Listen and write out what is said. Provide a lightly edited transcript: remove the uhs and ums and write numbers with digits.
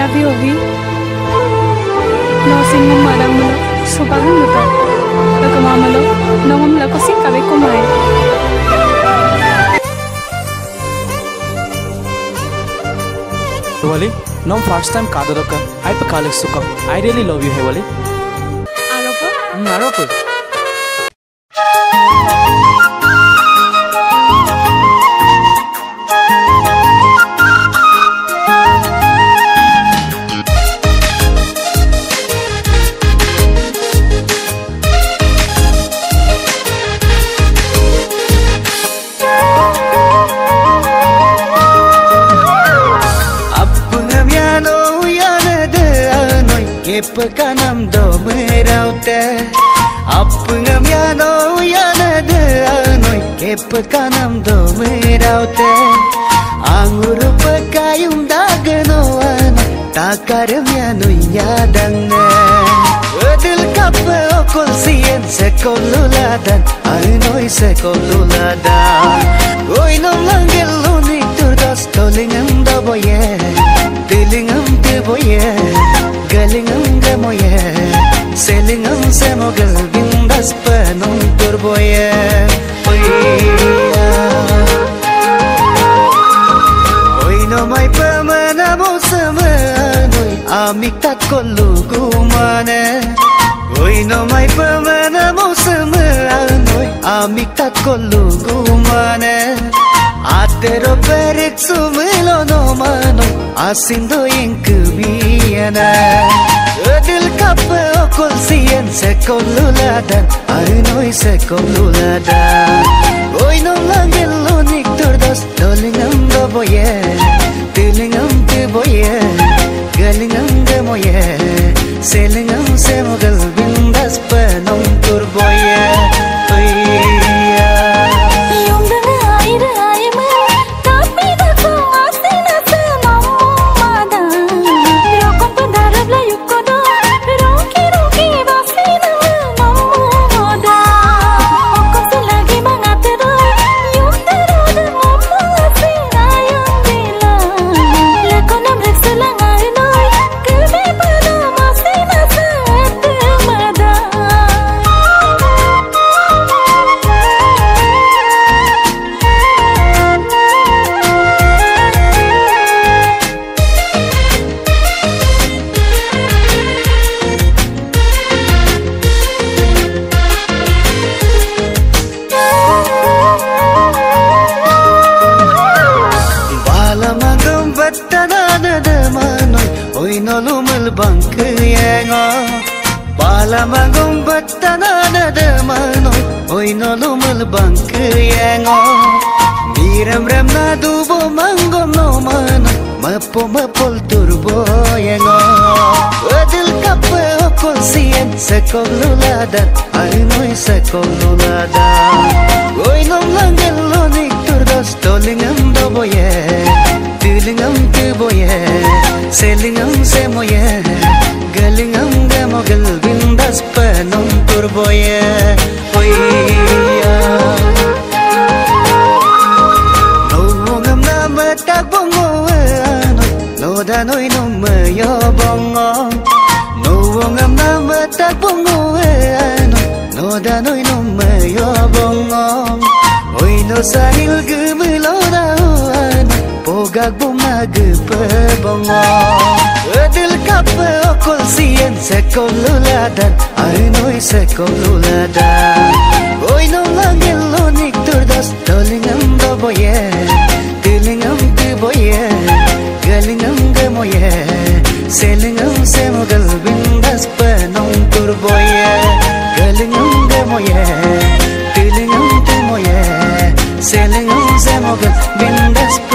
love you, Ovi. No singing marang mo, subagan mo to. Nagkamamalo, nangam lang kasi kami kumain. Wali, no first time kadoroka. I pe kalik suka. I really love you, hey Wali. Aropo? Aropo. Pekanam do meraute apngam yano yanade anoi ke pekanam do meraute angur pekayum dagno ano takaram yano yadanne adil kape okol sien sekoluladan anoi sekoluladan oi no langel unik turdas tolingam do boye tilingam te boye galingam gamoye selingam semogal bindas panung turboye oi no mai pamana mosamanoi amik tat kollu kumane oi no mai pamana mosamanoi amik tat kollu kumane atero perik sumelo no mano asindo inkubiyana adil kape okol sien sekoluladan arnoi sekoluladan oi no langel unik turdas tolingam do boye tilingam te boye galingam gamoye selingam semogal bindas panong turboye Balamagong batanana de mano oi no lumal bank yengo miram ram na dubo mangom no mano mapol turbo yengo adil kape okol sien sekoluladan arnoi sekoluladan oi no langel unik turdas tolingam do boye tilingam te boye selingam semoye galingam gamogal bindas panong turboye oiya no ngam na matak bongo ano no danoi no mayo bongo no ngam na matak bongo ano no danoi no mayo bongo oi no sahil gumilo da ano pogag bumag pa bongo adil kape okol sien sekoluladan arnoi sekoluladan oi no langel unik turdas tolingam do boye tilingam te boye galingam gamoye selingam semogal bindas panong turboye galingam gamoye tilingam te moye selingam semogal bindas